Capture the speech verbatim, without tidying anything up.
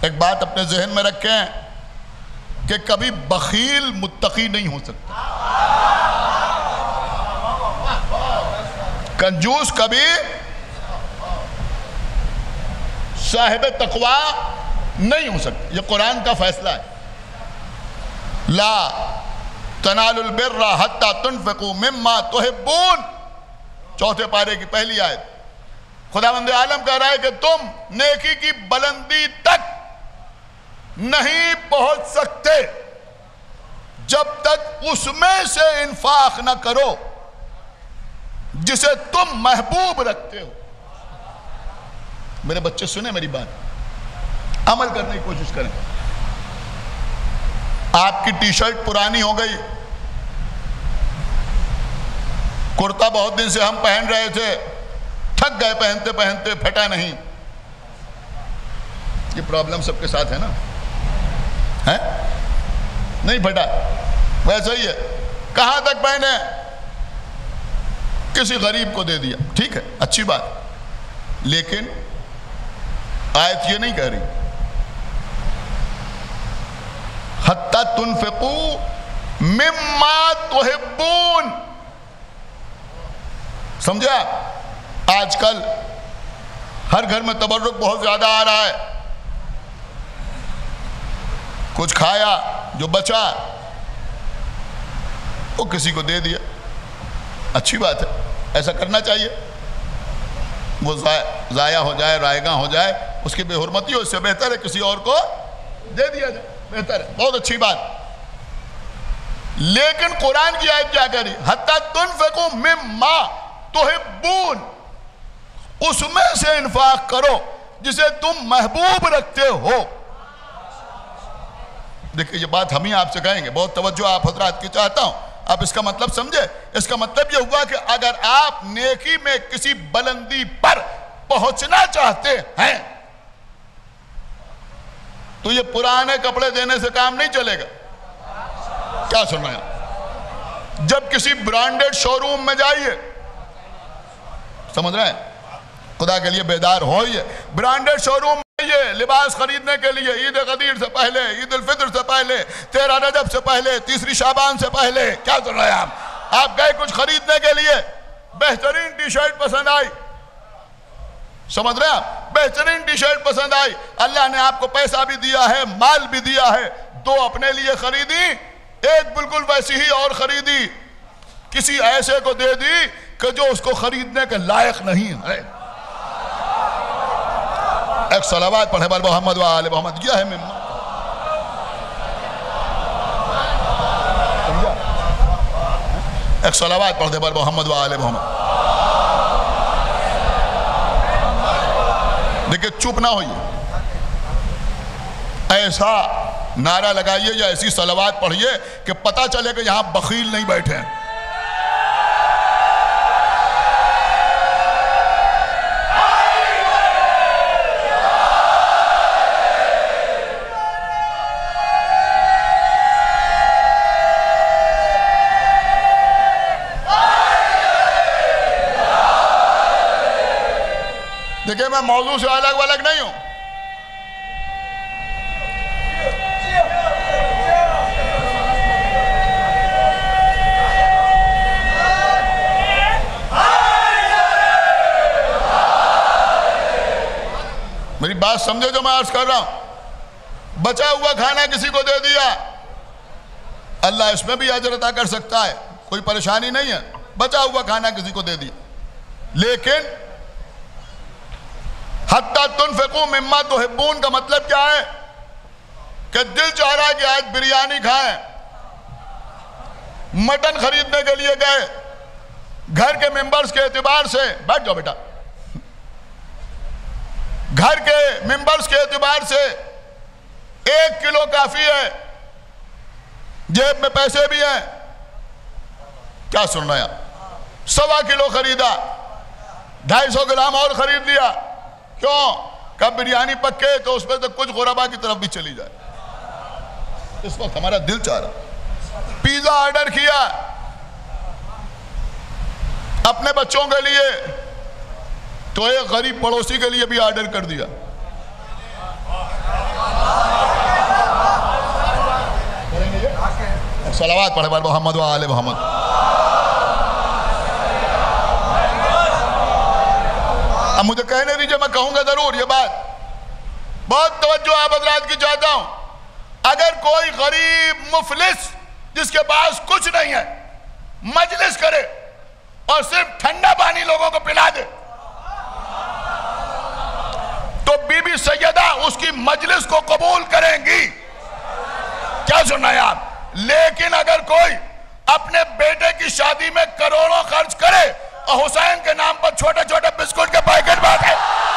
ایک بات اپنے ذہن میں رکھیں کہ کبھی بخیل متقی نہیں ہو سکتا، کنجوس کبھی صاحب تقوی نہیں ہو سکتا. یہ قرآن کا فیصلہ ہے. لا تنالوا البر حتی تنفقوا مما تحبون، چوتھے پارے کی پہلی آیت. خداوند عالم کہہ رہا ہے کہ تم نیکی کی بلندی تک نہیں پہنچ سکتے جب تک اس میں سے انفاق نہ کرو جسے تم محبوب رکھتے ہو. میرے بچے سنیں میری بات، عمل کرنے کی کوشش کریں. آپ کی ٹی شرٹ پرانی ہو گئی، کرتا بہت دن سے ہم پہن رہے تھے، تھک گئے پہنتے پہنتے، پھٹا نہیں. یہ پرابلم سب کے ساتھ ہے نا، ہے نہیں پھٹا، ویسا ہی ہے. کہاں تک پہنے؟ کسی غریب کو دے دیا، ٹھیک ہے، اچھی بات. لیکن آیت یہ نہیں کہہ رہی حتی تنفقوا مما تحبون. سمجھا؟ آج کل ہر گھر میں تبرک بہت زیادہ آ رہا ہے. کچھ کھایا جو بچا وہ کسی کو دے دیا، اچھی بات ہے، ایسا کرنا چاہیے. وہ ضائع ہو جائے، رائے گاں ہو جائے، اس کی بے حرمتی ہو، اس سے بہتر ہے کسی اور کو دے دیا جائے، بہتر ہے، بہت اچھی بات. لیکن قرآن کی آیت کیا کہہ رہی؟ حتی تنفقوا مما تحبون، اس میں سے انفاق کرو جسے تم محبوب رکھتے ہو. دیکھیں یہ بات ہم ہی آپ سے کہیں گے، بہت توجہ آپ حضرات کی چاہتا ہوں، آپ اس کا مطلب سمجھے. اس کا مطلب یہ ہوا کہ اگر آپ نیکی میں کسی بلندی پر پہنچنا چاہتے ہیں تو یہ پرانے کپڑے دینے سے کام نہیں چلے گا. کیا سن رہے ہیں؟ جب کسی برانڈڈ شو روم میں جائیے، سمجھ رہے ہیں، خدا کے لیے بیدار ہوئیے، برانڈڈ شو روم میں یہ لباس خریدنے کے لیے عید غدیر سے پہلے، عید الفطر سے پہلے، تیرہ رجب سے پہلے، تیسری شعبان سے پہلے، کیا سن رہے ہیں آپ؟ آپ گئے کچھ خریدنے کے لیے، بہترین ٹی شرٹ پسند آئی، سمجھ رہے ہیں آپ، بہترین ٹی شرٹ پسند آئی، اللہ نے آپ کو پیسہ بھی دیا ہے، مال بھی دیا ہے، دو اپنے لیے خریدی، ایک بالکل ویسی ہی اور خریدی، کسی ایسے کو دے دی کہ جو اس کو خریدنے کے لائق نہیں ہے. ایک صلوات پڑھے بر محمد و آل محمد. یہ ہے مما، ایک صلوات پڑھ دے بر محمد و آل محمد. دیکھیں چپ نہ ہوئیے، ایسا نعرہ لگائیے یا ایسی صلوات پڑھیے کہ پتہ چلے کہ یہاں بخیل نہیں بیٹھے ہیں. دیکھیں میں موضوع سے الگ الگ نہیں ہوں. میری بات سمجھے جو میں عرض کر رہا ہوں. بچا ہوا کھانا کسی کو دے دیا، اللہ اس میں بھی اجر عطا کر سکتا ہے، کوئی پریشانی نہیں ہے. بچا ہوا کھانا کسی کو دے دیا، لیکن حتی تنفقوا مما تحبون کا مطلب کیا ہے؟ کہ دل چاہ رہا ہے کہ آج بریانی کھائیں، مٹن خریدنے کے لیے گئے، گھر کے ممبرز کے اعتبار سے، بیٹھ جاؤ بیٹا، گھر کے ممبرز کے اعتبار سے ایک کلو کافی ہے، جیب میں پیسے بھی ہیں، کیا سن رہے ہیں؟ سوا کلو خریدا، ڈھائی سو گرام اور خرید لیا. کیوں؟ کب بریانی پکے تو اس میں تو کچھ غربا کی طرف بھی چلی جائے. اس وقت ہمارا دل چاہ رہا، پیزا آرڈر کیا اپنے بچوں کے لیے تو ایک غریب پڑوسی کے لیے بھی آرڈر کر دیا. صلوات پڑھے بار محمد و آل محمد. اب مجھے کہنے دیجئے، میں کہوں گا ضرور یہ بات. بہت توجہ آپ حضرات کی چاہتا ہوں. اگر کوئی غریب مفلس جس کے پاس کچھ نہیں ہے مجلس کرے اور صرف ٹھنڈا پانی لوگوں کو پلا دے تو بی بی سیدہ اس کی مجلس کو قبول کریں گی. کیا سننا ہے آپ؟ لیکن اگر کوئی اپنے بیٹے کی شادی میں کروڑوں خرچ کرے اور حسین کے نام پر چھوٹے چھوٹے بسکٹ کے پیکٹ بانٹے